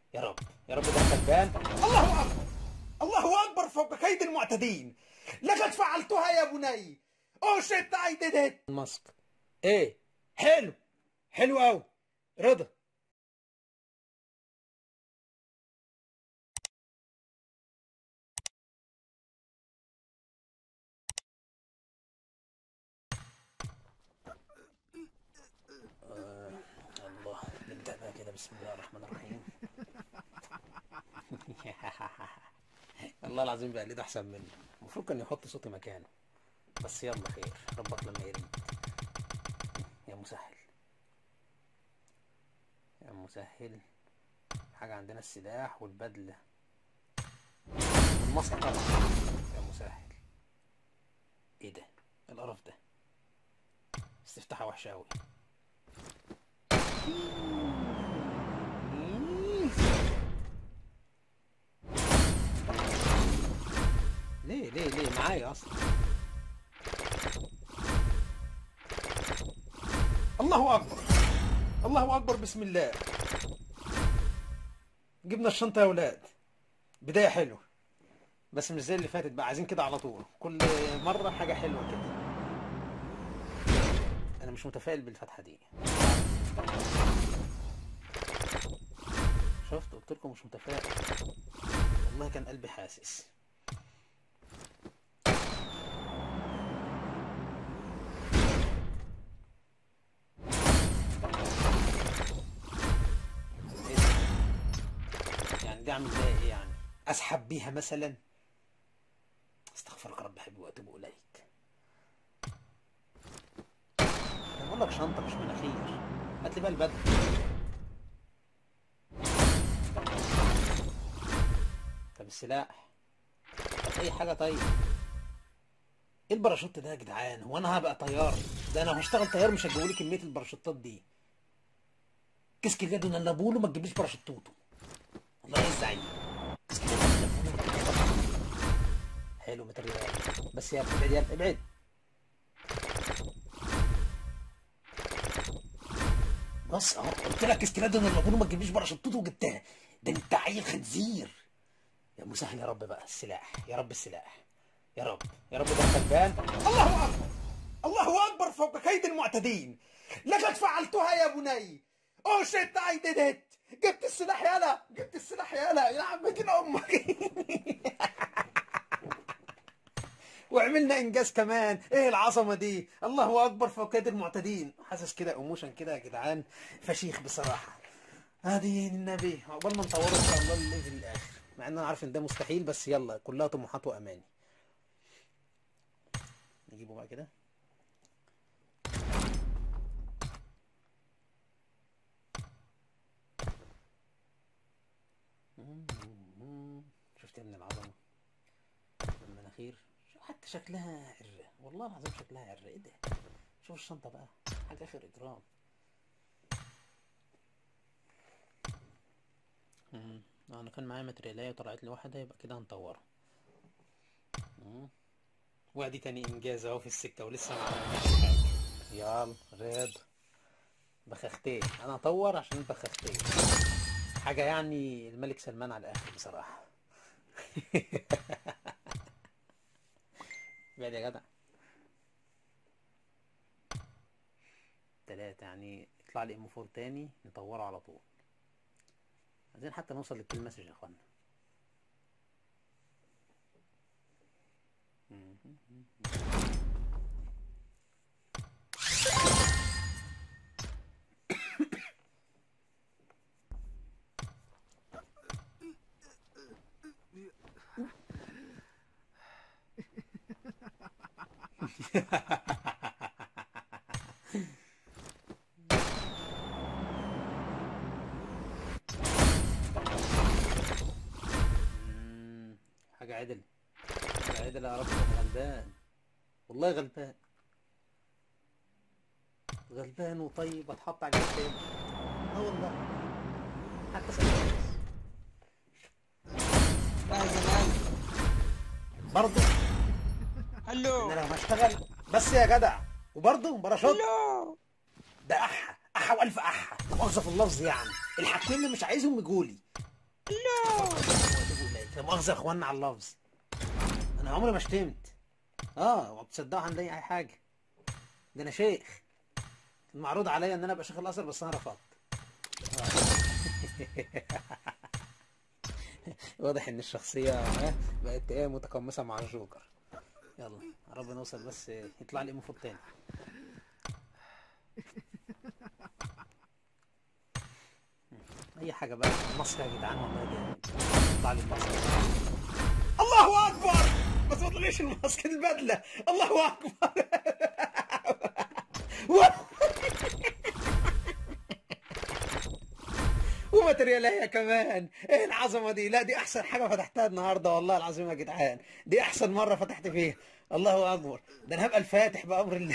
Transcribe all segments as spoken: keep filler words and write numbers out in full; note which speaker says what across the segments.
Speaker 1: يا رب يا رب ده غلبان. الله اكبر الله اكبر فوق كيد المعتدين. لقد فعلتها يا بني. اوه شيت اي ديد ات. ماسك ايه حلو حلو قوي رضا. آه الله نبدأ بقى كده بسم الله الرحمن الرحيم. والله العظيم بقى ليه احسن منه. المفروض كان يحط صوتي مكانه، بس يلا خير ربك لما يريد. يا مسهل يا مسهل. حاجة عندنا السلاح والبدلة والماسك طبعا. يا مسهل. ايه ده؟ إيه القرف ده؟ استفتاحة وحشة اوي. ليه ليه ليه معايا اصلا؟ الله اكبر الله اكبر بسم الله. جبنا الشنطة يا ولاد. بداية حلوة بس مش زي اللي فاتت بقى. عايزين كده على طول كل مرة حاجة حلوة كده. انا مش متفائل بالفتحة دي. شفت قلت لكم مش متفائل. والله كان قلبي حاسس. يعني دي اعمل بيها ايه يعني؟ اسحب بيها مثلا؟ استغفرك رب حبيبي واتوب اليك. انا بقول لك شنطه مش مناخير. هات لي بقى البدله. طب السلاح. طب اي حاجه. طيب ايه الباراشوت ده يا جدعان؟ هو انا هبقى طيار؟ ده انا هشتغل طيار مش هتجيبولي كميه الباراشوتات دي. كيسك اليد نلبوله ما تجيبليش باراشوتوته. والله ايه الزعيم. كيسك اليد نلبوله ما تجيبليش باراشوتوته. حلو متريال بس يا ابعد يا ابعد. بص اهو قلت لك كيسك اليد نلبوله ما تجيبليش باراشوتوته وجبتها. ده انت عيل خنزير. يا مسهل يا رب بقى السلاح. يا رب السلاح. يا رب يا رب ده غلبان. الله اكبر الله اكبر فوق كيد المعتدين. لقد فعلتها يا بني. اوه شيت اي ديد ات. جبت السلاح يالا جبت السلاح يالا يا عم دين امك. وعملنا انجاز كمان. ايه العظمه دي؟ الله اكبر فوق كيد المعتدين. حاسس كده ايموشن كده يا جدعان فشيخ بصراحه. هذه النبي عقبال ما نطوره ان شاء الله للليفل الاخر، مع ان انا عارف ان ده مستحيل بس يلا كلها طموحات واماني. نجيبه بقى كده. شفت يا ابن العظمه المناخير. شوف حتى شكلها عره. والله العظيم شكلها عره. ايه ده؟ شوف الشنطه بقى حاجه اخر اجرام. امم انا كان معايا ماتريالايه وطلعت لي واحده يبقى كده هنطوره. وادي تاني انجاز اهو في السكه ولسه ما عملناش حاجه. يلا رياض بخختين. انا اطور عشان بخختين. حاجه يعني الملك سلمان على الاخر بصراحه. بعد يا جدع. تلاتة يعني يطلع لي ام اربعة تاني نطوره على طول. عايزين حتى نوصل للكيل مسج يا اخوانا. حاجة عدل حاجة عدل يا رب. غلبان والله غلبان غلبان وطيب اتحط على الجنب. اه والله حتى سألت برضه.
Speaker 2: هلو
Speaker 1: انا لو هشتغل بس يا جدع وبرضه باراشوت.
Speaker 2: هلو
Speaker 1: ده احا احا والف احا. مؤاخذة في اللفظ يعني. الحاجتين اللي مش عايزهم يجولي.
Speaker 2: هلو.
Speaker 1: واتوب اليك. لا مؤاخذه يا اخوانا على اللفظ، انا عمري ما شتمت. اه وبتصدقوا عندي اي حاجه؟ ده انا شيخ، المعروض عليا ان انا ابقى شيخ الازهر بس انا رفضت. واضح ان الشخصيه ها بقت ايه متقمصه مع الجوكر. يلا يا رب نوصل بس يطلع لي مفروض تاني. اي حاجه بقى. الماسك يا جدعان والله جامد. يطلع لي الماسك. الله اكبر. بس ما طلعش الماسك، البدله. الله اكبر. وماتريالية كمان. ايه العظمه دي؟ لا دي احسن حاجه فتحتها النهارده والله العظيم يا جدعان. دي احسن مره فتحت فيها. الله اكبر. ده انا هبقى الفاتح بامر الله.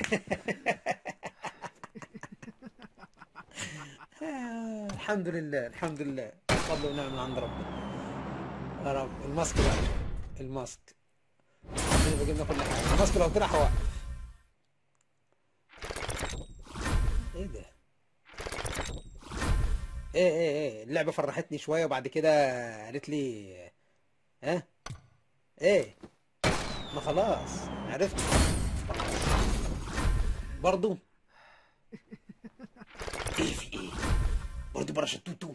Speaker 1: آه، الحمد لله الحمد لله، فضل ونعم من عند ربنا. يا رب الماسك بقى. الماسك اللي بيجيب لنا كل حاجه. الماسك لو طلع هوقف. ايه ده؟ ايه ايه ايه اللعبه فرحتني شويه وبعد كده قالت لي ها ايه. ما خلاص عرفت برضو. ايه في ايه؟ برضو برشتوتو.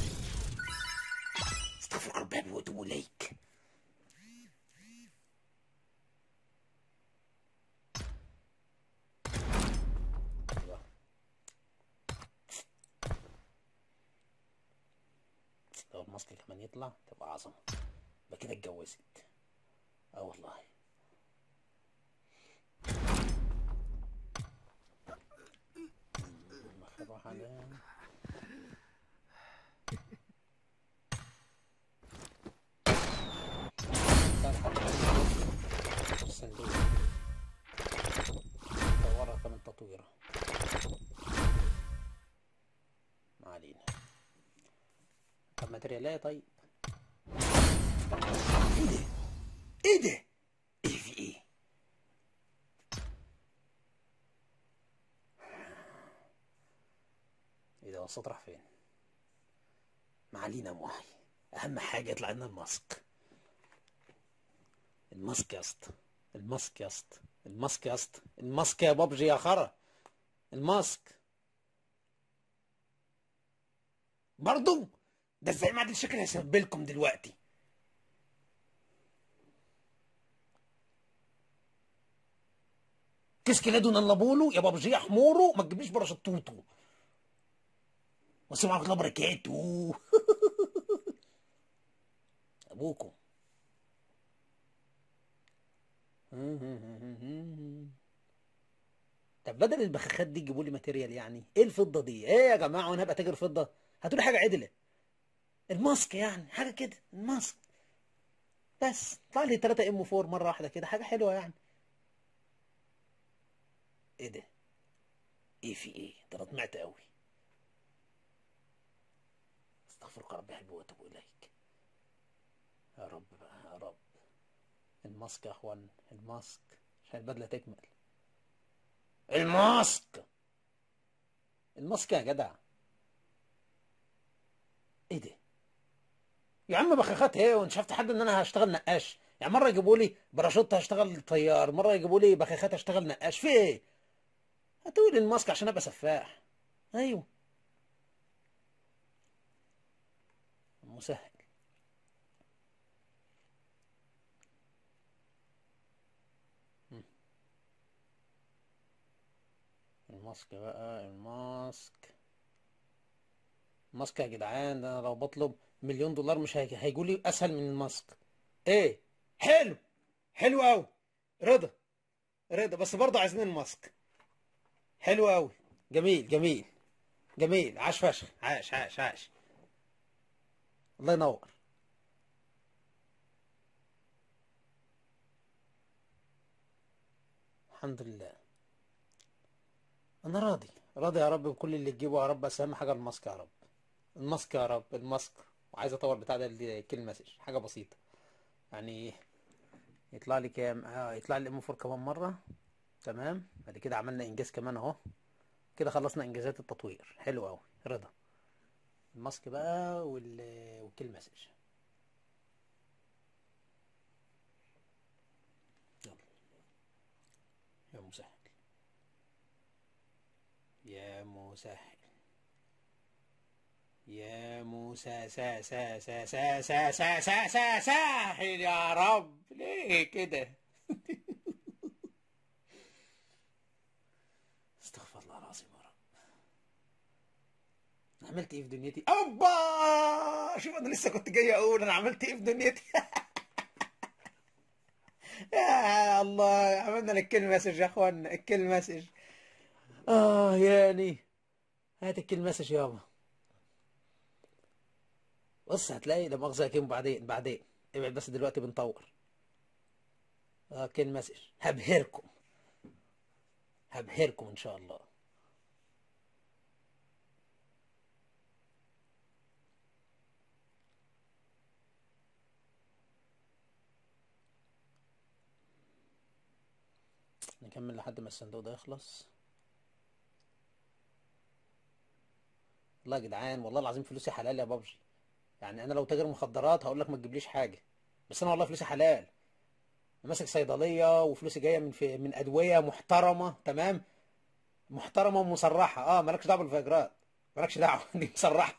Speaker 1: استغفر ربي واتوب اليك. لو الماسك كمان يطلع تبقى عظمه. يبقى كده اتجوزت. اه والله. بروح على الصندوق. طورها كمان تطويره. ما علينا. طب ماتريالية طيب. ايه ده؟ ايه ده؟ ايه في ايه؟ ايه ده؟ الصوت راح فين؟ ما علينا يا محي. اهم حاجة يطلع لنا الماسك. الماسك يا اسطى. الماسك يا اسطى. الماسك يا اسطى. الماسك يا بابجي يا خرا. الماسك. برضو؟ ده ازاي معدل الشكل هيسبب لكم دلوقتي. كيس كيلادو نلبولو يا بابجي يا حمورو ما تجيبليش برشطوطو. والسلام عليكم ورحمة الله وبركاته. ابوكم. طب بدل البخاخات دي جيبوا لي ماتيريال. يعني ايه الفضه دي؟ ايه يا جماعه وانا هبقى تاجر فضه؟ هاتوا لي حاجه عدله. الماسك يعني حاجه كده. الماسك بس طلع لي ثلاثة ام أربعة مره واحده كده، حاجه حلوه يعني. ايه ده؟ ايه في ايه؟ ده انا طمعت قوي. استغفرك ربي حلو واتوب اليك. يا رب بقى يا رب. الماسك يا اخوان. الماسك عشان البدله تكمل. الماسك. الماسك يا جدع. ايه ده؟ يا عم بخاخات ايه؟ وانت شفت حد ان انا هشتغل نقاش؟ يعني مره يجيبوا لي باراشوت هشتغل طيار، مره يجيبوا لي بخاخات هشتغل نقاش. في ايه؟ هتقول الماسك عشان ابقى سفاح. ايوه. مسهل. الماسك بقى. الماسك. الماسك يا جدعان ده انا لو بطلب مليون دولار مش هيجي هيجوا لي اسهل من الماسك. ايه؟ حلو. حلو قوي. رضا. رضا بس برضه عايزين الماسك. حلو قوي. جميل جميل. جميل. عاش فشخ. عاش عاش عاش. الله ينور. الحمد لله. انا راضي راضي يا رب بكل اللي تجيبه يا رب، بس اهم حاجه الماسك يا رب. الماسك يا رب. الماسك. وعايز اطور بتاع ده الكيل مسج حاجه بسيطه يعني. يطلع لي كام؟ اه يطلع لي ام أربعة كمان مره. تمام. بعد كده عملنا انجاز كمان اهو. كده خلصنا انجازات التطوير. حلو قوي. رضا. الماسك بقى وال... والكيل مسج. يا مسهل، يا موسى سا سا سا سا سا سا سا سا ساحل يا رب. ليه كده؟ استغفر الله العظيم يا رب. انا عملت ايه في دنيتي؟ اوبا، شوف انا لسه كنت جاي اقول انا عملت ايه في دنيتي. يا الله، عملنا لك الكل مسج يا اخوانا، الكل مسج. اه يعني هات الكل مسج يابا. بص هتلاقي لا مؤاخذة كيم بعدين بعدين ابعد بس دلوقتي بنطور. اه كل مسج هبهركم، هبهركم ان شاء الله. نكمل لحد ما الصندوق ده يخلص. والله يا جدعان والله العظيم فلوسي حلال يا بابجي. يعني انا لو تاجر مخدرات هقول لك ما تجيبليش حاجه، بس انا والله فلوسي حلال. أنا ماسك صيدليه وفلوسي جايه من في من ادويه محترمه، تمام، محترمه ومصرحه. اه مالكش دعوه بالفيجرات، مالكش دعوه. دي مصرحه.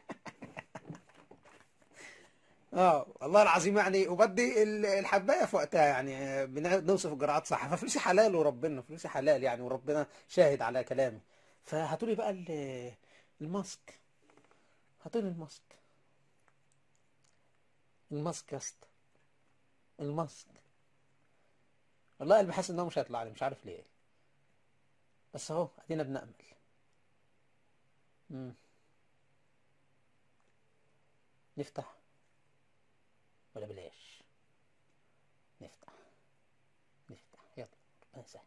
Speaker 1: اه والله العظيم يعني، وبدي ال- الحبايه في وقتها يعني. آه، بنوصف الجرعات صح، ففلوسي حلال وربنا فلوسي حلال يعني، وربنا شاهد على كلامي. فهاتولي بقى ال- الماسك، هاتولي الماسك، الماسك يا اسطى، الماسك. والله قلبي حاسس ان هو مش هيطلع لي، مش عارف ليه، بس اهو ادينا بنأمل. مم. نفتح ولا بلاش؟ نفتح، نفتح يلا، ربنا يسهل.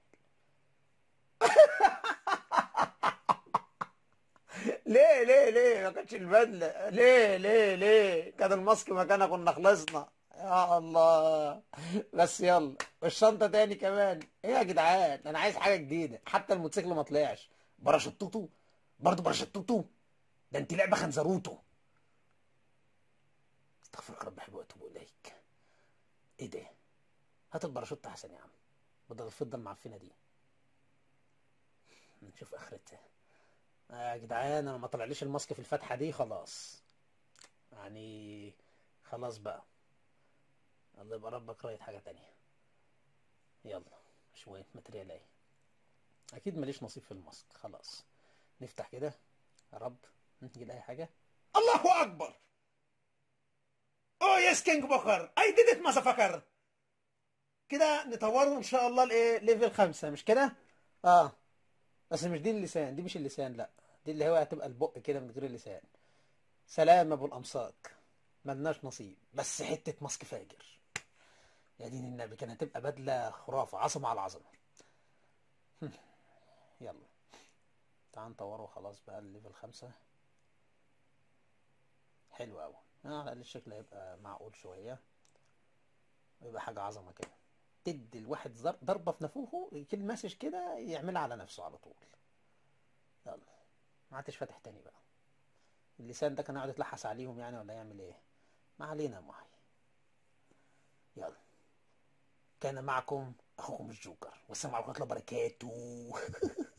Speaker 1: ليه ليه ليه ما كانتش البدله؟ ليه ليه ليه كان الماسك مكانها؟ كنا خلصنا يا الله. بس يلا، والشنطه تاني كمان. ايه يا جدعان، انا عايز حاجه جديده. حتى الموتوسيكل ما طلعش. باراشوتوتو، برضه باراشوتوتو. ده انت لعبه خنزروتو. استغفرك رب حب واتوب اليك. ايه ده؟ هات الباراشوت احسن يا عم، بدل الفضه المعفنه دي. نشوف اخرتها. آه يا جدعان انا ما طلعليش الماسك في الفتحه دي خلاص يعني، خلاص بقى. الله يبقى ربك رايد حاجه تانية. يلا شويه ماتريال اهي. اكيد ماليش نصيب في الماسك خلاص. نفتح كده يا رب نجي اي حاجه. الله اكبر. اوه يس كينج بوكر، اي ديد ات ماسافاكر. كده نطوره ان شاء الله لايه، ليفل خمسة مش كده؟ اه بس مش دي اللسان، دي مش اللسان، لا دي اللي هو هتبقى البق كده من غير اللسان. سلام ابو الامساك، ملناش نصيب. بس حته ماسك فاجر يا دين النبي، كانت هتبقى بدله خرافه، عظمه على عظمه. يلا تعال نطوره خلاص بقى الليفل خمسة. حلو قوي، على الاقل الشكل هيبقى معقول شويه، ويبقى حاجه عظمه كده. تدي الواحد زر- ضربه في نافوخه كل مسج كده يعملها على نفسه على طول. يلا ما عادش فاتح تاني بقى. اللسان ده كان يقعد يتلحس عليهم يعني ولا يعمل ايه؟ ما علينا يا محي. يلا، كان معكم اخوكم الجوكر، والسلام عليكم ورحمه الله وبركاته.